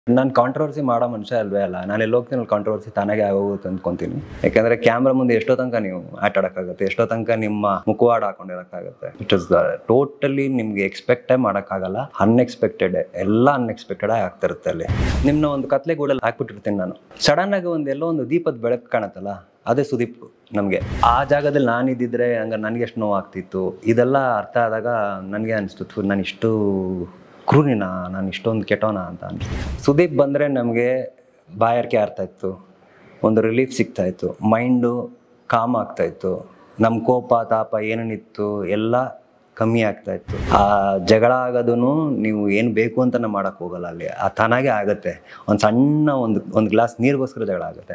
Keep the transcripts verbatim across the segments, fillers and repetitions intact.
ನಾನು ಕಾಂಟ್ರವರ್ಸಿ ಮಾಡೋ ಮನುಷ್ಯ ಅಲ್ವೇ ಅಲ್ಲ. ನಾನು ಎಲ್ಲಿ ಹೋಗ್ತೀನಿ ಅಲ್ಲಿ ಕಾಂಟ್ರವರ್ಸಿ ತಾನಾಗೆ ಆಗೋಗುತ್ತೆ ಅಂದ್ಕೊತೀನಿ. ಯಾಕಂದರೆ ಕ್ಯಾಮ್ರಾ ಮುಂದೆ ಎಷ್ಟೋ ತನಕ ನೀವು ಆಟ ಆಡೋಕ್ಕಾಗುತ್ತೆ, ಎಷ್ಟೋ ತನಕ ನಿಮ್ಮ ಮುಖವಾಡ ಹಾಕೊಂಡಿರೋಕ್ಕಾಗುತ್ತೆ. ಇಟ್ ಇಸ್ ಟೋಟಲಿ ನಿಮಗೆ ಎಕ್ಸ್ಪೆಕ್ಟೇ ಮಾಡೋಕ್ಕಾಗಲ್ಲ. ಅನ್ಎಕ್ಸ್ಪೆಕ್ಟೆಡ್ ಎಲ್ಲ ಅನ್ಎಕ್ಸ್ಪೆಕ್ಟೆಡ್ ಆಗಿ ಆಗ್ತಿರುತ್ತೆ ಅಲ್ಲಿ. ನಿಮ್ಮನ್ನ ಒಂದು ಕತ್ಲೆ ಗೂಡಲ್ಲಿ ಹಾಕ್ಬಿಟ್ಟಿರ್ತೀನಿ ನಾನು. ಸಡನ್ನಾಗಿ ಒಂದು ಎಲ್ಲೋ ಒಂದು ದೀಪದ ಬೆಳಕು ಕಾಣುತ್ತಲ್ಲ, ಅದೇ ಸುದೀಪ್ ನಮಗೆ. ಆ ಜಾಗದಲ್ಲಿ ನಾನಿದ್ದಿದ್ರೆ ಹಂಗೆ ನನಗೆ ಎಷ್ಟು ನೋವು ಆಗ್ತಿತ್ತು. ಇದೆಲ್ಲ ಅರ್ಥ ಆದಾಗ ನನಗೆ ಅನಿಸ್ತು, ನಾನು ಇಷ್ಟು ಕ್ರೂರಿನ, ನಾನು ಇಷ್ಟೊಂದು ಕೆಟ್ಟೋನ ಅಂತ ಅನಿಸ್ತು. ಸುದೀಪ್ ಬಂದರೆ ನಮಗೆ ಬಾಯಾರಿಕೆ ಆಗ್ತಾಯಿತ್ತು, ಒಂದು ರಿಲೀಫ್ ಸಿಗ್ತಾಯಿತ್ತು, ಮೈಂಡು ಕಾಮ್ ಆಗ್ತಾಯಿತ್ತು, ನಮ್ಮ ಕೋಪ ತಾಪ ಏನೇನಿತ್ತು ಎಲ್ಲ ಕಮ್ಮಿ ಆಗ್ತಾಯಿತ್ತು. ಆ ಜಗಳ ಆಗೋದೂ ನೀವು ಏನು ಬೇಕು ಅಂತಲೇ ಮಾಡೋಕ್ಕೆ ಹೋಗಲ್ಲ ಅಲ್ಲಿ, ಆ ತಾನಾಗೆ ಆಗುತ್ತೆ. ಒಂದು ಸಣ್ಣ ಒಂದು ಒಂದು ಗ್ಲಾಸ್ ನೀರಿಗೋಸ್ಕರ ಜಗಳ ಆಗುತ್ತೆ.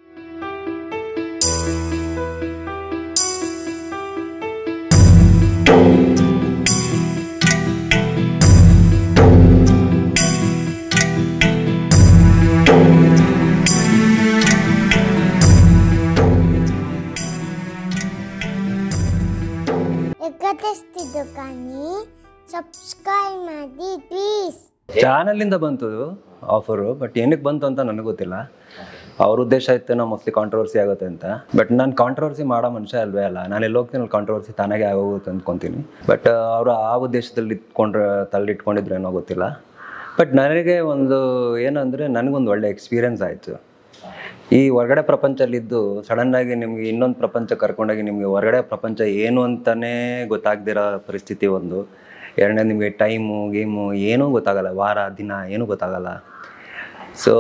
ಸಬ್ಸ್ಕ್ರೈಬ್ ಮಾಡಿ ಪ್ಲೀಸ್. ಚಾನಲಿಂದ ಬಂತು ಆಫರು, ಬಟ್ ಏನಕ್ಕೆ ಬಂತು ಅಂತ ನನಗೆ ಗೊತ್ತಿಲ್ಲ. ಅವ್ರ ಉದ್ದೇಶ ಇತ್ತು ನಾವು ಮೋಸ್ಟ್ಲಿ ಕಾಂಟ್ರವರ್ಸಿ ಆಗುತ್ತೆ ಅಂತ. ಬಟ್ ನಾನು ಕಾಂಟ್ರವರ್ಸಿ ಮಾಡೋ ಮನುಷ್ಯ ಅಲ್ವೇ ಅಲ್ಲ. ನಾನು ಎಲ್ಲಿ ಹೋಗ್ತೀನಿ ಅಲ್ಲಿ ಕಾಂಟ್ರವರ್ಸಿ ತಾನಾಗೆ ಆಗೋಗುತ್ತೆ ಅಂದ್ಕೊತೀನಿ. ಬಟ್ ಅವರು ಆ ಉದ್ದೇಶದಲ್ಲಿ ಇಟ್ಕೊಂಡ್ರೆ ತಳ್ಳಿಟ್ಕೊಂಡಿದ್ರು ಏನೋ ಗೊತ್ತಿಲ್ಲ. ಬಟ್ ನನಗೆ ಒಂದು ಏನಂದರೆ ನನಗೊಂದು ಒಳ್ಳೆ ಎಕ್ಸ್ಪೀರಿಯೆನ್ಸ್ ಆಯಿತು. ಈ ಹೊರಗಡೆ ಪ್ರಪಂಚದಲ್ಲಿದ್ದು ಸಡನ್ನಾಗಿ ನಿಮಗೆ ಇನ್ನೊಂದು ಪ್ರಪಂಚ ಕರ್ಕೊಂಡೋಗಿ ನಿಮಗೆ ಹೊರಗಡೆ ಪ್ರಪಂಚ ಏನು ಅಂತಲೇ ಗೊತ್ತಾಗದಿರೋ ಪರಿಸ್ಥಿತಿ ಒಂದು. ಎರಡನೇ ನಿಮಗೆ ಟೈಮು ಗೇಮು ಏನೂ ಗೊತ್ತಾಗಲ್ಲ, ವಾರ ದಿನ ಏನೂ ಗೊತ್ತಾಗಲ್ಲ. ಸೊ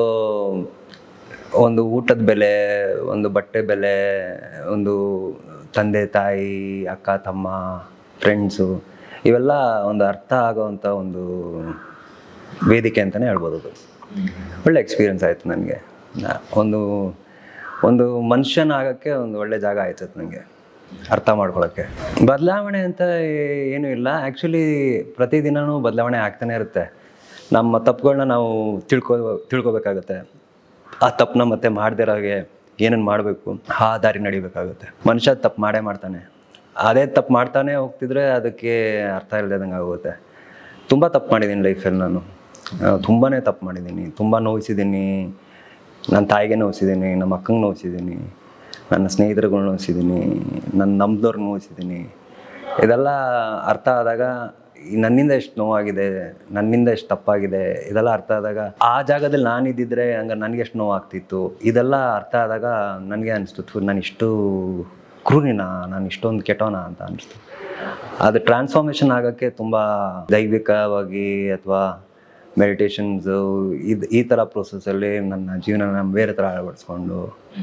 ಒಂದು ಊಟದ ಬೆಲೆ, ಒಂದು ಬಟ್ಟೆ ಬೆಲೆ, ಒಂದು ತಂದೆ ತಾಯಿ ಅಕ್ಕ ತಮ್ಮ ಫ್ರೆಂಡ್ಸು, ಇವೆಲ್ಲ ಒಂದು ಅರ್ಥ ಆಗೋವಂಥ ಒಂದು ವೇದಿಕೆ ಅಂತಲೇ ಹೇಳ್ಬೋದು. ಅದು ಒಳ್ಳೆ ಎಕ್ಸ್ಪೀರಿಯೆನ್ಸ್ ಆಯಿತು ನನಗೆ. ಒಂದು ಒಂದು ಮನುಷ್ಯನ ಆಗೋಕ್ಕೆ ಒಂದು ಒಳ್ಳೆ ಜಾಗ ಆಯ್ತು ನನಗೆ ಅರ್ಥ ಮಾಡ್ಕೊಳ್ಳೋಕ್ಕೆ. ಬದಲಾವಣೆ ಅಂತ ಏನೂ ಇಲ್ಲ. ಆ್ಯಕ್ಚುಲಿ ಪ್ರತಿದಿನವೂ ಬದಲಾವಣೆ ಆಗ್ತಾನೆ ಇರುತ್ತೆ. ನಮ್ಮ ತಪ್ಪುಗಳನ್ನ ನಾವು ತಿಳ್ಕೊ ತಿಳ್ಕೊಬೇಕಾಗುತ್ತೆ. ಆ ತಪ್ಪನ್ನ ಮತ್ತೆ ಮಾಡದಿರೋಗೆ ಏನೇನು ಮಾಡಬೇಕು ಆ ದಾರಿ ನಡಿಬೇಕಾಗುತ್ತೆ. ಮನುಷ್ಯ ತಪ್ಪು ಮಾಡೇ ಮಾಡ್ತಾನೆ. ಅದೇ ತಪ್ಪು ಮಾಡ್ತಾನೆ ಹೋಗ್ತಿದ್ರೆ ಅದಕ್ಕೆ ಅರ್ಥ ಇಲ್ಲದಂಗೆ ಆಗುತ್ತೆ. ತುಂಬ ತಪ್ಪು ಮಾಡಿದ್ದೀನಿ ಲೈಫಲ್ಲಿ. ನಾನು ತುಂಬಾ ತಪ್ಪು ಮಾಡಿದ್ದೀನಿ, ತುಂಬ ನೋಯಿಸಿದ್ದೀನಿ. ನನ್ನ ತಾಯಿಗೆ ನೋಯಿಸಿದ್ದೀನಿ, ನಮ್ಮ ಅಕ್ಕಂಗೆ ನೋಯಿಸಿದ್ದೀನಿ, ನನ್ನ ಸ್ನೇಹಿತರುಗಳು ನೋಯಿಸಿದ್ದೀನಿ, ನನ್ನ ನಂಬ್ದವ್ರಿಗೆ ನೋಯಿಸಿದ್ದೀನಿ. ಇದೆಲ್ಲ ಅರ್ಥ ಆದಾಗ ನನ್ನಿಂದ ಎಷ್ಟು ನೋವಾಗಿದೆ, ನನ್ನಿಂದ ಎಷ್ಟು ತಪ್ಪಾಗಿದೆ, ಇದೆಲ್ಲ ಅರ್ಥ ಆದಾಗ ಆ ಜಾಗದಲ್ಲಿ ನಾನಿದ್ದಿದ್ರೆ ಹಂಗೆ ನನಗೆ ಎಷ್ಟು ನೋವಾಗ್ತಿತ್ತು. ಇದೆಲ್ಲ ಅರ್ಥ ಆದಾಗ ನನಗೆ ಅನಿಸ್ತು, ನಾನು ಇಷ್ಟು ಕ್ರೂರಿನ, ನಾನು ಇಷ್ಟೊಂದು ಕೆಟ್ಟೋನ ಅಂತ ಅನಿಸ್ತು. ಅದು ಟ್ರಾನ್ಸ್ಫಾರ್ಮೇಷನ್ ಆಗೋಕ್ಕೆ ತುಂಬ ದೈವಿಕವಾಗಿ ಅಥವಾ ಮೆಡಿಟೇಷನ್ಸು ಇದು ಈ ಥರ ಪ್ರೊಸೆಸ್ಸಲ್ಲಿ ನನ್ನ ಜೀವನನ ಬೇರೆ ಥರ ಅಳವಡಿಸ್ಕೊಂಡು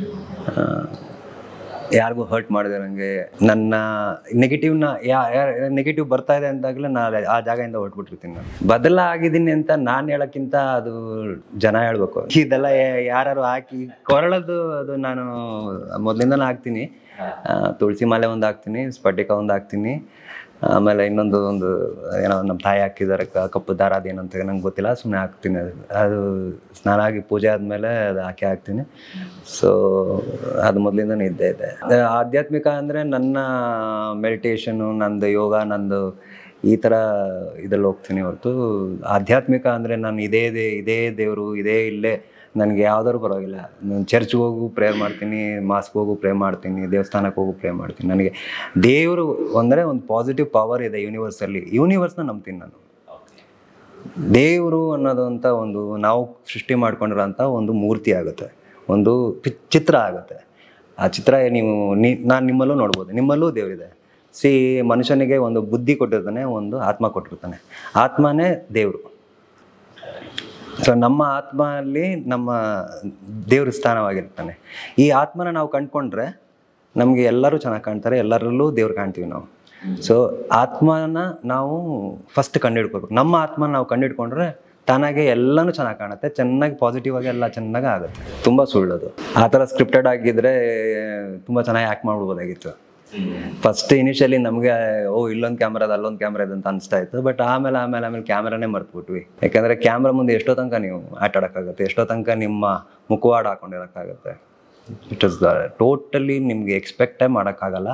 ಯಾರಿಗೂ ಹರ್ಟ್ ಮಾಡಿದಿರಂಗೆ ನನ್ನ ನೆಗೆಟಿವ್ನ ಯಾ ನೆಗೆಟಿವ್ ಬರ್ತಾ ಇದೆ ಅಂತಾಗಲೇ ನಾನು ಆ ಜಾಗದಿಂದ ಹೊರಟ್ಬಿಟ್ಟಿರ್ತೀನಿ. ನಾನು ಬದಲಾಗಿದ್ದೀನಿ ಅಂತ ನಾನು ಹೇಳೋಕ್ಕಿಂತ ಅದು ಜನ ಹೇಳ್ಬೇಕು. ಇದೆಲ್ಲ ಯಾರು ಹಾಕಿ ಕೊರಳದು ಅದು ನಾನು ಮೊದಲಿಂದನೂ ಹಾಕ್ತೀನಿ. ತುಳಸಿ ಮಾಲೆ ಒಂದು ಹಾಕ್ತೀನಿ, ಸ್ಫಟಿಕ ಒಂದು ಹಾಕ್ತೀನಿ, ಆಮೇಲೆ ಇನ್ನೊಂದು ಒಂದು ಏನೋ ನಮ್ಮ ತಾಯಿ ಹಾಕಿದ್ದಾರೆ ಕಪ್ಪು ದಾರ, ಅದೇನಂತ ನಂಗೆ ಗೊತ್ತಿಲ್ಲ, ಸುಮ್ಮನೆ ಹಾಕ್ತೀನಿ. ಅದು ಅದು ಸ್ನಾನ ಆಗಿ ಪೂಜೆ ಆದಮೇಲೆ ಅದು ಹಾಕಿ ಹಾಕ್ತೀನಿ. ಸೊ ಅದು ಮೊದಲಿಂದನೇ ಇದ್ದೇ ಇದೆ. ಆಧ್ಯಾತ್ಮಿಕ ಅಂದರೆ ನನ್ನ ಮೆಡಿಟೇಷನು, ನಂದು ಯೋಗ, ನಂದು ಈ ಥರ ಇದ್ರಲ್ಲಿ ಹೋಗ್ತೀನಿ ಹೊರತು ಆಧ್ಯಾತ್ಮಿಕ ಅಂದರೆ ನಾನು ಇದೇ ಇದೇ ಇದೇ ದೇವರು ಇದೇ ಇಲ್ಲೇ ನನಗೆ ಯಾವ್ದಾದ್ರು ಪರವಾಗಿಲ್ಲ. ನಾನು ಚರ್ಚ್ಗೆ ಹೋಗು ಪ್ರೇಯರ್ ಮಾಡ್ತೀನಿ, ಮಾಸ್ಕ್ ಹೋಗು ಪ್ರೇ ಮಾಡ್ತೀನಿ, ದೇವಸ್ಥಾನಕ್ಕೆ ಹೋಗು ಪ್ರೇ ಮಾಡ್ತೀನಿ. ನನಗೆ ದೇವರು ಅಂದರೆ ಒಂದು ಪಾಸಿಟಿವ್ ಪವರ್ ಇದೆ ಯೂನಿವರ್ಸಲ್ಲಿ. ಯೂನಿವರ್ಸ್ನ ನಂಬ್ತೀನಿ ನಾನು. ದೇವರು ಅನ್ನೋದಂಥ ಒಂದು ನಾವು ಸೃಷ್ಟಿ ಮಾಡ್ಕೊಂಡಿರೋಂಥ ಒಂದು ಮೂರ್ತಿ ಆಗುತ್ತೆ, ಒಂದು ಚಿತ್ರ ಆಗುತ್ತೆ. ಆ ಚಿತ್ರ ನೀವು ನೀ ನಾನು ನಿಮ್ಮಲ್ಲೂ ನೋಡ್ಬೋದು, ನಿಮ್ಮಲ್ಲೂ ದೇವರಿದೆ. ಸಿ ಮನುಷ್ಯನಿಗೆ ಒಂದು ಬುದ್ಧಿ ಕೊಟ್ಟಿರ್ತಾನೆ, ಒಂದು ಆತ್ಮ ಕೊಟ್ಟಿರ್ತಾನೆ. ಆತ್ಮನೇ ದೇವರು. ಸೊ ನಮ್ಮ ಆತ್ಮಲ್ಲಿ ನಮ್ಮ ದೇವ್ರ ಸ್ಥಾನವಾಗಿರ್ತಾನೆ. ಈ ಆತ್ಮನ ನಾವು ಕಂಡುಕೊಂಡ್ರೆ ನಮಗೆ ಎಲ್ಲರೂ ಚೆನ್ನಾಗಿ ಕಾಣ್ತಾರೆ, ಎಲ್ಲರಲ್ಲೂ ದೇವ್ರು ಕಾಣ್ತೀವಿ ನಾವು. ಸೊ ಆತ್ಮನ ನಾವು ಫಸ್ಟ್ ಕಂಡುಹಿಡ್ಕೋಬೇಕು. ನಮ್ಮ ಆತ್ಮನ ನಾವು ಕಂಡುಹಿಡ್ಕೊಂಡ್ರೆ ತಾನಾಗೆ ಎಲ್ಲನೂ ಚೆನ್ನಾಗಿ ಕಾಣುತ್ತೆ, ಚೆನ್ನಾಗಿ ಪಾಸಿಟಿವ್ ಆಗಿ ಎಲ್ಲ ಚೆನ್ನಾಗಿ ಆಗುತ್ತೆ. ತುಂಬ ಸುಳ್ಳೋದು. ಆ ಥರ ಸ್ಕ್ರಿಪ್ಟೆಡ್ ಆಗಿದ್ದರೆ ತುಂಬ ಚೆನ್ನಾಗಿ ಆ್ಯಕ್ಟ್ ಮಾಡ್ಬೋದಾಗಿತ್ತು. ಫಸ್ಟ್ ಇನಿಷಿಯಲಿ ನಮಗೆ ಓ ಇಲ್ಲೊಂದು ಕ್ಯಾಮ್ರಾ ಅದು ಅಲ್ಲೊಂದು ಕ್ಯಾಮ್ರಾ ಇದೆ ಅಂತ ಅನಿಸ್ತಾ ಇತ್ತು. ಬಟ್ ಆಮೇಲೆ ಆಮೇಲೆ ಆಮೇಲೆ ಕ್ಯಾಮ್ರಾನೇ ಮರ್ತ್ಬಿಟ್ವಿ. ಯಾಕಂದರೆ ಕ್ಯಾಮ್ರಾ ಮುಂದೆ ಎಷ್ಟೋ ತನಕ ನೀವು ಆಟ ಆಡೋಕ್ಕಾಗುತ್ತೆ, ಎಷ್ಟೋ ತನಕ ನಿಮ್ಮ ಮುಖವಾಡ ಹಾಕೊಂಡಿರೋಕ್ಕಾಗುತ್ತೆ. ಇಟ್ ಇಸ್ ಟೋಟಲಿ ನಿಮಗೆ ಎಕ್ಸ್ಪೆಕ್ಟೇ ಮಾಡೋಕ್ಕಾಗಲ್ಲ.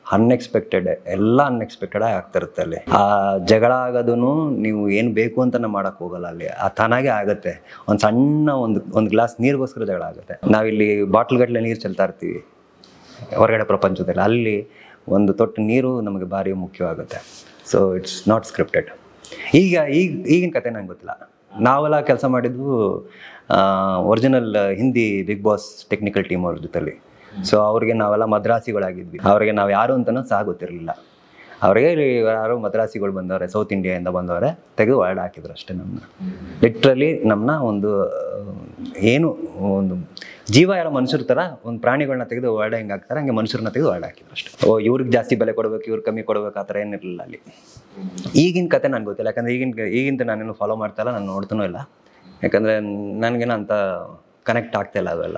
ಅನ್ಎಕ್ಸ್ಪೆಕ್ಟೆಡ್ ಎಲ್ಲ ಅನ್ಎಕ್ಸ್ಪೆಕ್ಟೆಡ್ ಆಗಿ ಆಗ್ತಿರುತ್ತೆ ಅಲ್ಲಿ. ಆ ಜಗಳ ಆಗೋದೂ ನೀವು ಏನು ಬೇಕು ಅಂತಲೇ ಮಾಡೋಕ್ಕೆ ಹೋಗಲ್ಲ ಅಲ್ಲಿ, ಆ ತಾನಾಗೆ ಆಗುತ್ತೆ. ಒಂದು ಸಣ್ಣ ಒಂದು ಒಂದು ಗ್ಲಾಸ್ ನೀರಿಗೋಸ್ಕರ ಜಗಳ ಆಗುತ್ತೆ. ನಾವಿಲ್ಲಿ ಬಾಟ್ಲ್ಗಟ್ಟಲೆ ನೀರು ಚೆಲ್ತಾ ಇರ್ತೀವಿ ಹೊರಗಡೆ ಪ್ರಪಂಚದಲ್ಲಿ, ಅಲ್ಲಿ ಒಂದು ತೊಟ್ಟು ನೀರು ನಮಗೆ ಭಾರಿ ಮುಖ್ಯವಾಗುತ್ತೆ. So it's not scripted. ಈಗ ಈಗ ಈಗಿನ ಕತೆ ನಂಗೆ ಗೊತ್ತಿಲ್ಲ. ನಾವೆಲ್ಲ ಕೆಲಸ ಮಾಡಿದ್ದು original Hindi Bigg Boss technical team ಅವ್ರ ಜೊತೆಲಿ. ಸೊ ಅವ್ರಿಗೆ ನಾವೆಲ್ಲ ಮದ್ರಾಸಿಗಳಾಗಿದ್ವಿ. ಅವ್ರಿಗೆ ನಾವು ಯಾರು ಅಂತಲೂ ಸಹ ಗೊತ್ತಿರಲಿಲ್ಲ. ಅವ್ರಿಗೆ ಯಾರೋ ಮದ್ರಾಸಿಗಳು ಬಂದವ್ರೆ, ಸೌತ್ ಇಂಡಿಯಾದಿಂದ ಬಂದವರೆ, ತೆಗೆದು ವರ್ಡ್ ಹಾಕಿದ್ರು ಅಷ್ಟೇ ನಮ್ಮನ್ನ. ಲಿಟ್ರಲಿ ನಮ್ಮನ್ನ ಒಂದು ಏನು ಒಂದು ಜೀವ ಯಾರೋ ಮನುಷ್ಯರ ಥರ ಒಂದು ಪ್ರಾಣಿಗಳನ್ನ ತೆಗೆದು ವರ್ಡ್ ಹೆಂಗೆ ಹಾಕ್ತಾರೆ ಹಂಗೆ ಮನುಷ್ಯರನ್ನ ತೆಗೆದು ವರ್ಡ್ ಹಾಕಿದ್ರು ಅಷ್ಟೇ. ಓ ಇವ್ರಿಗೆ ಜಾಸ್ತಿ ಬೆಲೆ ಕೊಡಬೇಕು, ಇವ್ರು ಕಮ್ಮಿ ಕೊಡಬೇಕು, ಆ ಥರ ಏನಿರಲಿಲ್ಲ ಅಲ್ಲಿ. ಈಗಿನ ಕತೆ ನನಗೆ ಗೊತ್ತಿಲ್ಲ, ಯಾಕಂದರೆ ಈಗಿನ ಈಗಿಂತ ನಾನೇನು ಫಾಲೋ ಮಾಡ್ತಾ ಇಲ್ಲ, ನಾನು ನೋಡ್ತಾನೂ ಇಲ್ಲ. ಯಾಕಂದರೆ ನನಗೇನೋ ಅಂತ ಕನೆಕ್ಟ್ ಆಗ್ತಾಯಿಲ್ಲ ಅವೆಲ್ಲ.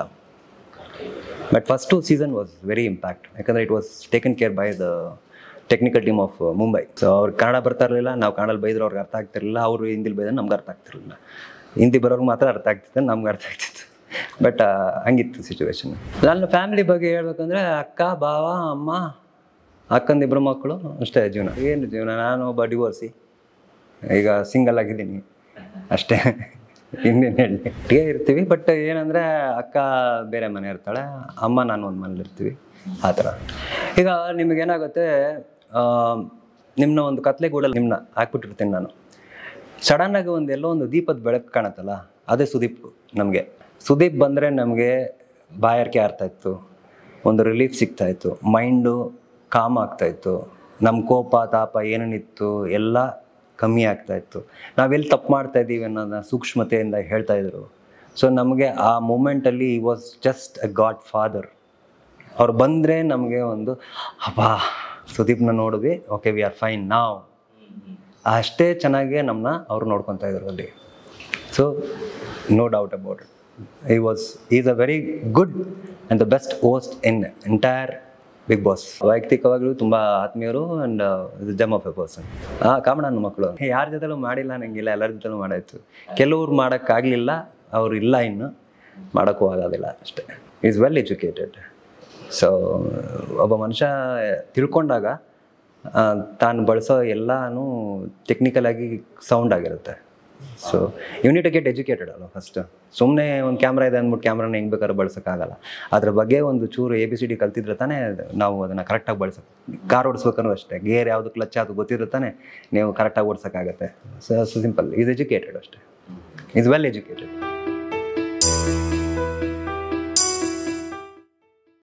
But first two season was very impact, ಯಾಕಂದರೆ it was taken care by the technical team of Mumbai. So ಅವ್ರಿಗೆ ಕನ್ನಡ ಬರ್ತಾ ಇರಲಿಲ್ಲ, ನಾವು ಕನ್ನಡಲ್ಲಿ ಬೈದ್ರೆ ಅವ್ರಿಗೆ ಅರ್ಥ ಆಗ್ತಿರಲಿಲ್ಲ, ಅವರು ಹಿಂದಿಲಿ ಬೈದ್ರೆ ನಮ್ಗೆ ಅರ್ಥ ಆಗ್ತಿರಲಿಲ್ಲ. ಹಿಂದಿ ಬರೋರ್ಗೆ ಮಾತ್ರ ಅರ್ಥ ಆಗ್ತಿತ್ತು, ನಮ್ಗೆ ಅರ್ಥ ಆಗ್ತಿತ್ತು. ಬಟ್ ಹಂಗಿತ್ತು ಸಿಚುವೇಶನ್. ನನ್ನ ಫ್ಯಾಮಿಲಿ ಬಗ್ಗೆ ಹೇಳ್ಬೇಕಂದ್ರೆ ಅಕ್ಕ, ಬಾವ, ಅಮ್ಮ, ಅಕ್ಕಂದಿಬ್ಬರು ಮಕ್ಕಳು, ಅಷ್ಟೇ ಜೀವನ. ಏನು ಜೀವನ, ನಾನು ಒಬ್ಬ ಡಿವೋರ್ಸಿ, ಈಗ ಸಿಂಗಲ್ ಆಗಿದ್ದೀನಿ ಅಷ್ಟೇ. ಇನ್ನೇನು ಹೇಳಿ, ಒಟ್ಟಿಗೆ ಇರ್ತೀವಿ. ಬಟ್ ಏನಂದರೆ ಅಕ್ಕ ಬೇರೆ ಮನೆ ಇರ್ತಾಳೆ, ಅಮ್ಮ ನಾನು ಒಂದು ಮನೇಲಿ ಇರ್ತೀವಿ, ಆ ಥರ. ಈಗ ನಿಮಗೇನಾಗುತ್ತೆ, ನಿಮ್ಮನ್ನ ಒಂದು ಕತ್ಲೆ ಗೂಡಲ್ಲಿ ನಿಮ್ಮನ್ನ ಹಾಕ್ಬಿಟ್ಟಿರ್ತೀನಿ ನಾನು. ಸಡನ್ನಾಗಿ ಒಂದು ಎಲ್ಲೋ ಒಂದು ದೀಪದ ಬೆಳಕು ಕಾಣುತ್ತಲ್ಲ, ಅದೇ ಸುದೀಪ್. ನಮಗೆ ಸುದೀಪ್ ಬಂದರೆ ನಮಗೆ ಬಾಯಾರಿಕೆ ಆಗ್ತಾಯಿತ್ತು, ಒಂದು ರಿಲೀಫ್ ಸಿಗ್ತಾಯಿತ್ತು, ಮೈಂಡು ಕಾಮ್ ಆಗ್ತಾಯಿತ್ತು, ನಮ್ಮ ಕೋಪ ತಾಪ ಏನೇನಿತ್ತು ಎಲ್ಲ ಕಮ್ಮಿ ಆಗ್ತಾಯಿತ್ತು. ನಾವೆಲ್ಲಿ ತಪ್ಪು ಮಾಡ್ತಾಯಿದ್ದೀವಿ ಅನ್ನೋದನ್ನ ಸೂಕ್ಷ್ಮತೆಯಿಂದ ಹೇಳ್ತಾಯಿದ್ರು. ಸೊ ನಮಗೆ ಆ ಮೂಮೆಂಟಲ್ಲಿ ಈ was just a godfather. ಅವ್ರು ಬಂದರೆ ನಮಗೆ ಒಂದು ಅಬ್ಬಾ ಸುದೀಪ್ನ ನೋಡಿದ್ವಿ, ಓಕೆ ವಿ ಆರ್ ಫೈನ್ ನಾವ್. ಅಷ್ಟೇ ಚೆನ್ನಾಗಿ ನಮ್ಮನ್ನ ಅವ್ರು ನೋಡ್ಕೊತಾ ಇದ್ರು ಅಲ್ಲಿ. So no doubt about it, he was he is a very good and the best host in entire Bigg Boss. ವೈಯಕ್ತಿಕವಾಗಲೂ ತುಂಬ ಆತ್ಮೀಯರು and the gem of a person. ಹಾಂ ಕಾಮಣ್ಣನ ಮಕ್ಕಳು ಯಾರ ಜೊತೆಲೂ ಮಾಡಿಲ್ಲ ನನಗಿಲ್ಲ, ಎಲ್ಲರ ಜೊತೆಲೂ ಮಾಡಾಯಿತು. ಕೆಲವ್ರು ಮಾಡೋಕ್ಕಾಗಲಿಲ್ಲ, ಅವರು ಇಲ್ಲ, ಇನ್ನು ಮಾಡೋಕ್ಕೂ ಆಗೋದಿಲ್ಲ ಅಷ್ಟೇ. Is well educated. ಸೊ ಒಬ್ಬ ಮನುಷ್ಯ ತಿಳ್ಕೊಂಡಾಗ ತಾನು ಬಳಸೋ ಎಲ್ಲನೂ ಟೆಕ್ನಿಕಲಾಗಿ ಸೌಂಡ್ ಆಗಿರುತ್ತೆ. So you need to get educated ಅಲ್ಲ ಫಸ್ಟ್. ಸುಮ್ಮನೆ ಒಂದು ಕ್ಯಾಮ್ರಾ ಇದೆ ಅಂದ್ಬಿಟ್ಟು ಕ್ಯಾಮ್ರಾನ ಹೆಂಗೆ ಬೇಕಾದ್ರೂ ಬಳಸೋಕ್ಕಾಗಲ್ಲ. ಅದ್ರ ಬಗ್ಗೆ ಒಂದು ಚೂರು ಎ ಬಿ ಸಿ ಡಿ ಕಲ್ತಿದ್ರೆ ತಾನೇ ನಾವು ಅದನ್ನು ಕರೆಕ್ಟಾಗಿ ಬಳಸೋದು. ಕಾರ್ ಓಡಿಸ್ಬೇಕಂದ್ರೂ ಅಷ್ಟೇ, ಗೇರ್ ಯಾವುದು ಕ್ಲಚ್ ಅದು ಗೊತ್ತಿದ್ರೆ ತಾನೇ ನೀವು ಕರೆಕ್ಟಾಗಿ ಓಡಿಸೋಕ್ಕಾಗತ್ತೆ. ಸೊ ಸಿಂಪಲ್, ಈಸ್ ಎಜುಕೇಟೆಡ್ ಅಷ್ಟೇ, ಈಸ್ ವೆಲ್ ಎಜುಕೇಟೆಡ್.